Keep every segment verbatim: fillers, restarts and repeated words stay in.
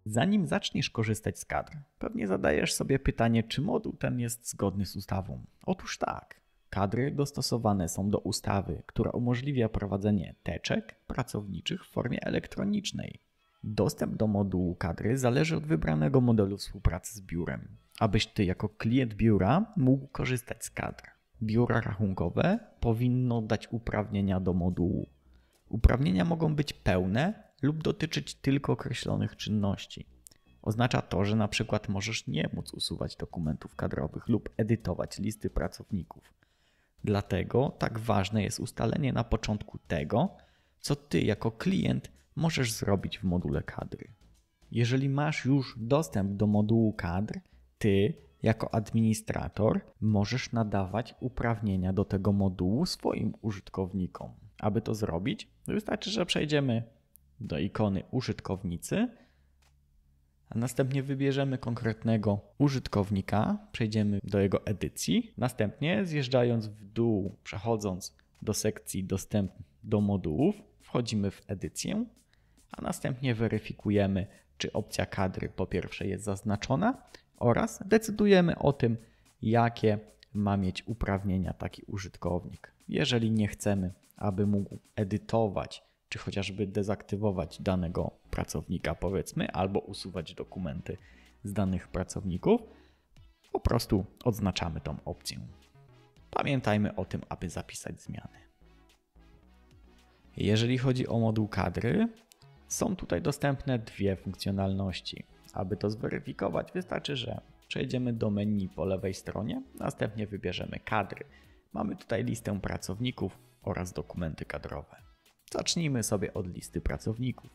Zanim zaczniesz korzystać z kadr, pewnie zadajesz sobie pytanie, czy moduł ten jest zgodny z ustawą. Otóż tak. Kadry dostosowane są do ustawy, która umożliwia prowadzenie teczek pracowniczych w formie elektronicznej. Dostęp do modułu kadry zależy od wybranego modelu współpracy z biurem, abyś ty jako klient biura mógł korzystać z kadr. Biura rachunkowe powinno dać uprawnienia do modułu. Uprawnienia mogą być pełne lub dotyczyć tylko określonych czynności. Oznacza to, że na przykład możesz nie móc usuwać dokumentów kadrowych lub edytować listy pracowników. Dlatego tak ważne jest ustalenie na początku tego, co ty jako klient możesz zrobić w module kadry. Jeżeli masz już dostęp do modułu kadr, ty jako administrator możesz nadawać uprawnienia do tego modułu swoim użytkownikom. Aby to zrobić, wystarczy, że przejdziemy do ikony użytkownicy, a następnie wybierzemy konkretnego użytkownika, przejdziemy do jego edycji, następnie zjeżdżając w dół, przechodząc do sekcji dostęp do modułów, wchodzimy w edycję, a następnie weryfikujemy, czy opcja kadry po pierwsze jest zaznaczona oraz decydujemy o tym, jakie ma mieć uprawnienia taki użytkownik. Jeżeli nie chcemy, aby mógł edytować, czy chociażby dezaktywować danego pracownika, powiedzmy, albo usuwać dokumenty z danych pracowników, po prostu odznaczamy tą opcję. Pamiętajmy o tym, aby zapisać zmiany. Jeżeli chodzi o moduł kadry, są tutaj dostępne dwie funkcjonalności. Aby to zweryfikować, wystarczy, że przejdziemy do menu po lewej stronie, następnie wybierzemy kadry. Mamy tutaj listę pracowników oraz dokumenty kadrowe. Zacznijmy sobie od listy pracowników.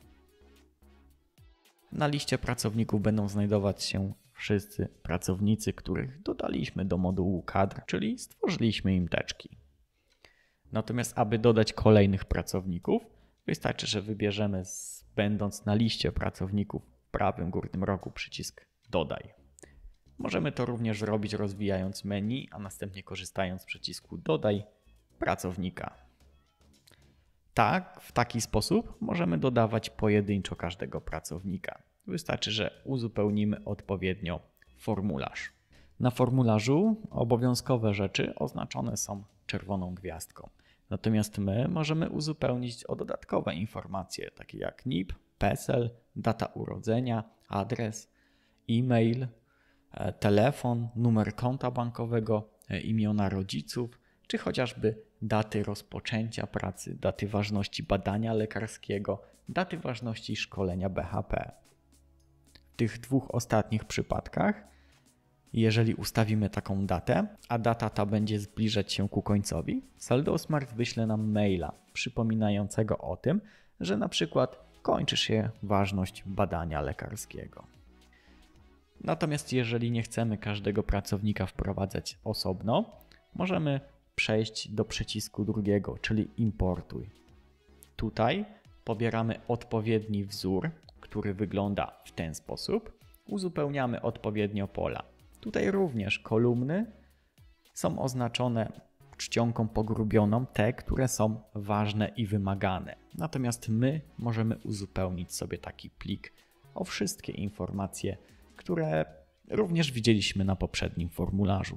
Na liście pracowników będą znajdować się wszyscy pracownicy, których dodaliśmy do modułu kadr, czyli stworzyliśmy im teczki. Natomiast aby dodać kolejnych pracowników, wystarczy, że wybierzemy, będąc na liście pracowników, w prawym górnym rogu przycisk Dodaj. Możemy to również zrobić rozwijając menu, a następnie korzystając z przycisku Dodaj pracownika. Tak, w taki sposób możemy dodawać pojedynczo każdego pracownika. Wystarczy, że uzupełnimy odpowiednio formularz. Na formularzu obowiązkowe rzeczy oznaczone są czerwoną gwiazdką. Natomiast my możemy uzupełnić o dodatkowe informacje, takie jak N I P, PESEL, data urodzenia, adres, e-mail, telefon, numer konta bankowego, imiona rodziców, czy chociażby daty rozpoczęcia pracy, daty ważności badania lekarskiego, daty ważności szkolenia B H P. W tych dwóch ostatnich przypadkach, jeżeli ustawimy taką datę, a data ta będzie zbliżać się ku końcowi, SaldoSmart wyśle nam maila przypominającego o tym, że na przykład kończy się ważność badania lekarskiego. Natomiast jeżeli nie chcemy każdego pracownika wprowadzać osobno, możemy przejść do przycisku drugiego, czyli Importuj. Tutaj pobieramy odpowiedni wzór, który wygląda w ten sposób. Uzupełniamy odpowiednio pola. Tutaj również kolumny są oznaczone czcionką pogrubioną, te, które są ważne i wymagane. Natomiast my możemy uzupełnić sobie taki plik o wszystkie informacje, które również widzieliśmy na poprzednim formularzu.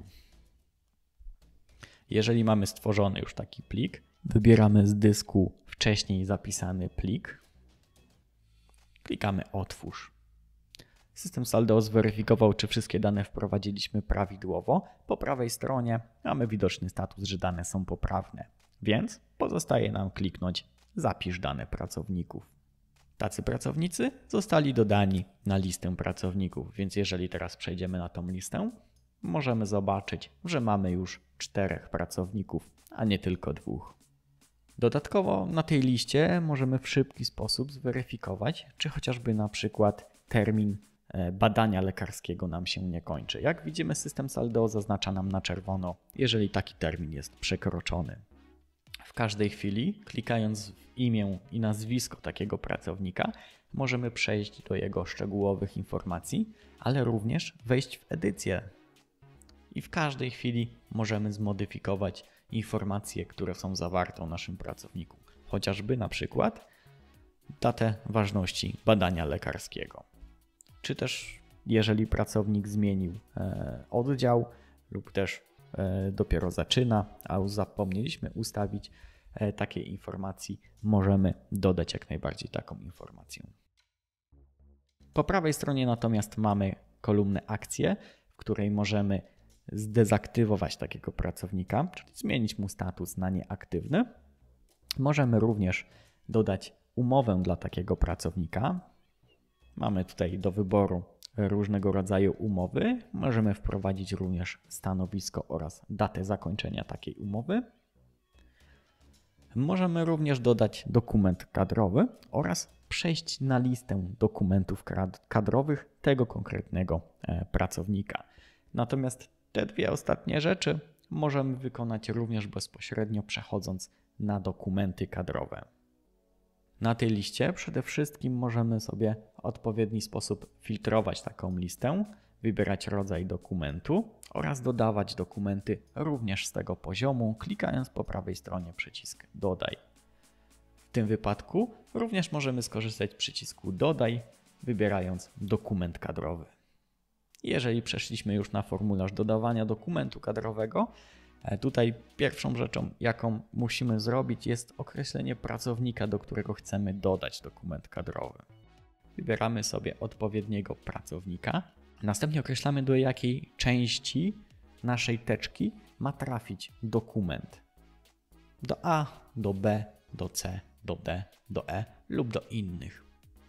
Jeżeli mamy stworzony już taki plik, wybieramy z dysku wcześniej zapisany plik, klikamy Otwórz. System Saldo zweryfikował, czy wszystkie dane wprowadziliśmy prawidłowo. Po prawej stronie mamy widoczny status, że dane są poprawne, więc pozostaje nam kliknąć Zapisz dane pracowników. Tacy pracownicy zostali dodani na listę pracowników, więc jeżeli teraz przejdziemy na tą listę, możemy zobaczyć, że mamy już czterech pracowników, a nie tylko dwóch. Dodatkowo na tej liście możemy w szybki sposób zweryfikować, czy chociażby na przykład termin badania lekarskiego nam się nie kończy. Jak widzimy, system Saldo zaznacza nam na czerwono, jeżeli taki termin jest przekroczony. W każdej chwili, klikając w imię i nazwisko takiego pracownika, możemy przejść do jego szczegółowych informacji, ale również wejść w edycję. I w każdej chwili możemy zmodyfikować informacje, które są zawarte o naszym pracowniku. Chociażby na przykład datę ważności badania lekarskiego. czy też jeżeli pracownik zmienił oddział lub też dopiero zaczyna, a zapomnieliśmy ustawić takiej informacji, możemy dodać jak najbardziej taką informację. Po prawej stronie natomiast mamy kolumnę akcje, w której możemy zdezaktywować takiego pracownika, czyli zmienić mu status na nieaktywny. Możemy również dodać umowę dla takiego pracownika. Mamy tutaj do wyboru różnego rodzaju umowy. Możemy wprowadzić również stanowisko oraz datę zakończenia takiej umowy. Możemy również dodać dokument kadrowy oraz przejść na listę dokumentów kadrowych tego konkretnego pracownika. Natomiast te dwie ostatnie rzeczy możemy wykonać również bezpośrednio przechodząc na dokumenty kadrowe. Na tej liście przede wszystkim możemy sobie w odpowiedni sposób filtrować taką listę, wybierać rodzaj dokumentu oraz dodawać dokumenty również z tego poziomu, klikając po prawej stronie przycisk Dodaj. W tym wypadku również możemy skorzystać z przycisku Dodaj, wybierając dokument kadrowy. Jeżeli przeszliśmy już na formularz dodawania dokumentu kadrowego, tutaj pierwszą rzeczą, jaką musimy zrobić, jest określenie pracownika, do którego chcemy dodać dokument kadrowy. Wybieramy sobie odpowiedniego pracownika. Następnie określamy, do jakiej części naszej teczki ma trafić dokument. Do A, do B, do C, do D, do E lub do innych.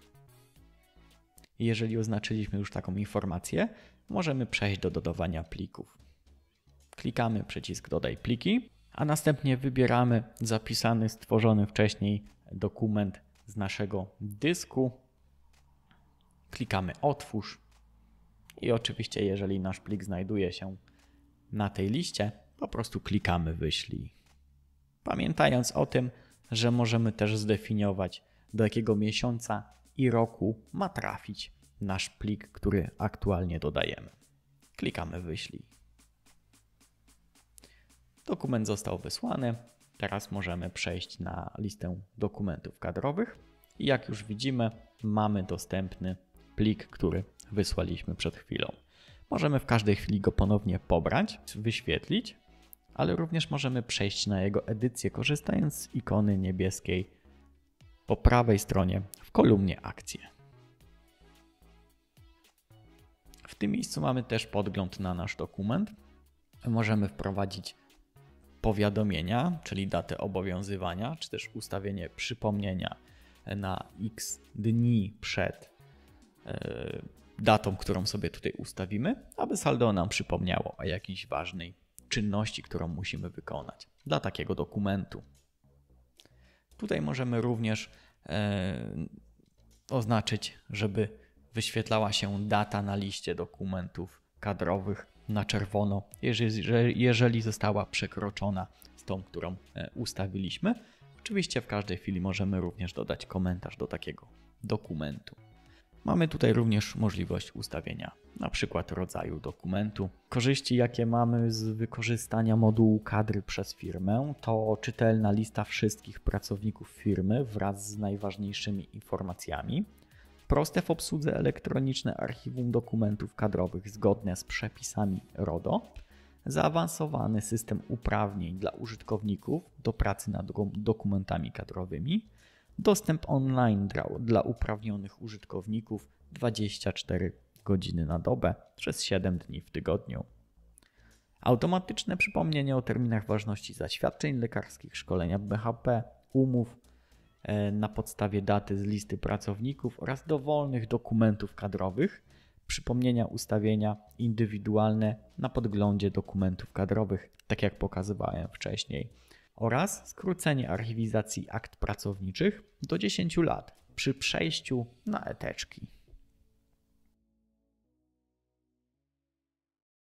Jeżeli oznaczyliśmy już taką informację, możemy przejść do dodawania plików. Klikamy przycisk Dodaj pliki, a następnie wybieramy zapisany, stworzony wcześniej dokument z naszego dysku. Klikamy Otwórz i oczywiście jeżeli nasz plik znajduje się na tej liście, po prostu klikamy Wyślij. Pamiętając o tym, że możemy też zdefiniować, do jakiego miesiąca i roku ma trafić nasz plik, który aktualnie dodajemy. Klikamy Wyślij. Dokument został wysłany. Teraz możemy przejść na listę dokumentów kadrowych. I jak już widzimy, mamy dostępny plik, który wysłaliśmy przed chwilą. Możemy w każdej chwili go ponownie pobrać, wyświetlić, ale również możemy przejść na jego edycję, korzystając z ikony niebieskiej po prawej stronie w kolumnie Akcje. W tym miejscu mamy też podgląd na nasz dokument. Możemy wprowadzić powiadomienia, czyli datę obowiązywania, czy też ustawienie przypomnienia na X dni przed yy, datą, którą sobie tutaj ustawimy, aby saldo nam przypomniało o jakiejś ważnej czynności, którą musimy wykonać dla takiego dokumentu. Tutaj możemy również yy, oznaczyć, żeby wyświetlała się data na liście dokumentów kadrowych na czerwono, jeżeli, jeżeli została przekroczona z tą, którą ustawiliśmy. Oczywiście w każdej chwili możemy również dodać komentarz do takiego dokumentu. Mamy tutaj również możliwość ustawienia na przykład rodzaju dokumentu. Korzyści, jakie mamy z wykorzystania modułu kadry przez firmę, to czytelna lista wszystkich pracowników firmy wraz z najważniejszymi informacjami. Proste w obsłudze elektroniczne archiwum dokumentów kadrowych zgodne z przepisami RODO, zaawansowany system uprawnień dla użytkowników do pracy nad dokumentami kadrowymi, dostęp online dla, dla uprawnionych użytkowników dwadzieścia cztery godziny na dobę przez siedem dni w tygodniu. Automatyczne przypomnienie o terminach ważności zaświadczeń lekarskich, szkolenia B H P, umów na podstawie daty z listy pracowników oraz dowolnych dokumentów kadrowych, przypomnienia ustawienia indywidualne na podglądzie dokumentów kadrowych, tak jak pokazywałem wcześniej, oraz skrócenie archiwizacji akt pracowniczych do dziesięciu lat przy przejściu na e-teczki.